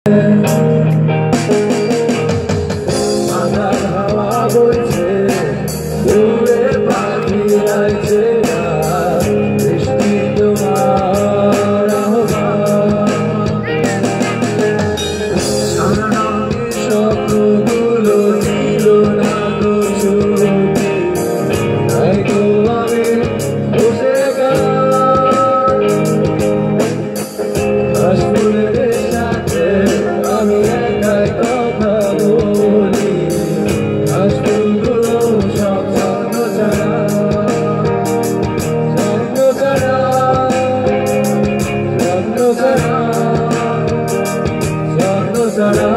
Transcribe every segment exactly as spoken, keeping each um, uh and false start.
মাথার হাওয়া বইছে দূরে পাখি আইছে বৃষ্টি তোমার সারা রঙের স্বপ্নগুলো ছিল না তো ছুটি তাই তো আমি বসে গেলাম হাসপুরের সাথে আমি একাই কথা বলি হাসপুরগুলো সব স্বপ্ন ছাড়া স্বপ্ন ছাড়া স্বপ্ন ছাড়া স্বপ্ন ছাড়া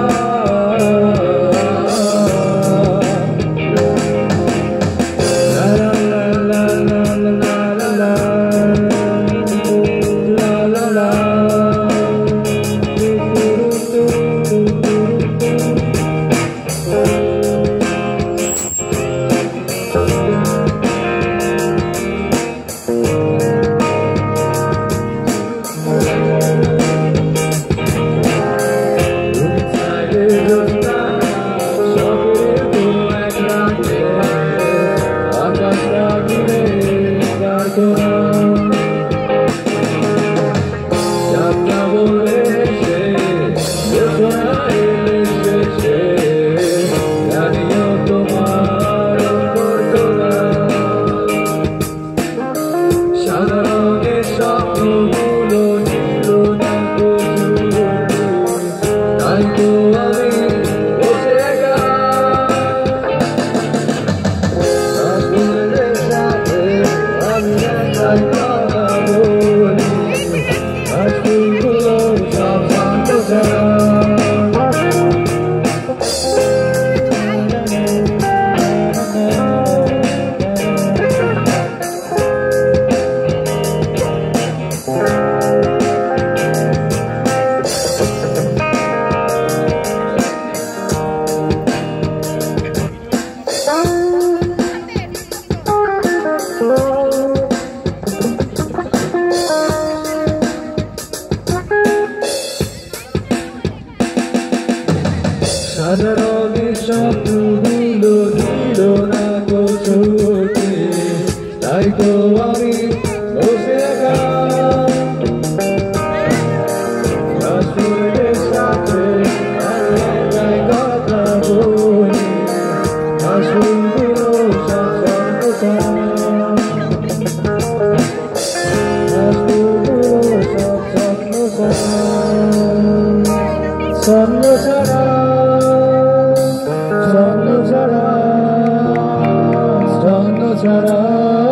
সারা রঙের স্বপ্নগুলো ছিল না তো ছুটি তাই তো আমি বসে গেলাম হাসপুরের সাথে আমি একাই কথা বলি হাসপুরগুলো সব স্বপ্ন ছাড়া হাসপুরগুলো সব স্বপ্ন ছাড়া স্বপ্ন ছাড়া স্বপ্ন ছাড়া স্বপ্ন ছাড়া